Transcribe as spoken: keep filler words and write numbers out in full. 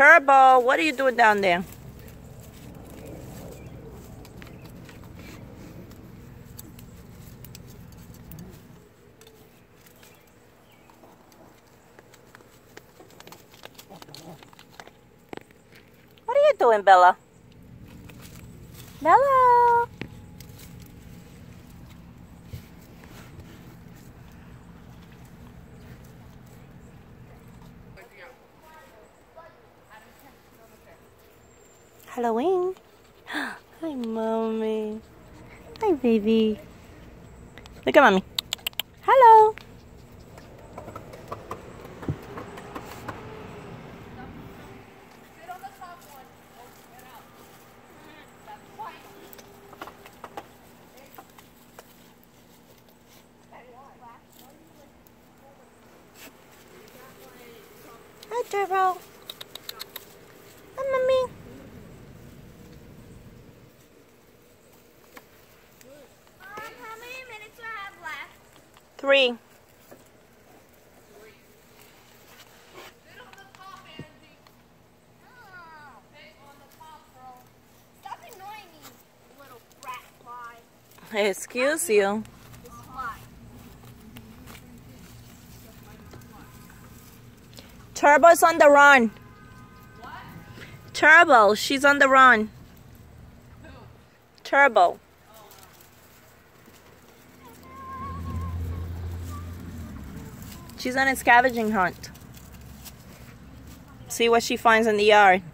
Turbo, what are you doing down there? What are you doing, Bella? Bella! Halloween. Hi, mommy. Hi, baby. Look at mommy. Hello. Hi, Turbo. Hi, mommy. Three. Excuse you. Turbo's on the run. What? Turbo, she's on the run. Who? Turbo. She's on a scavenging hunt. See what she finds in the yard.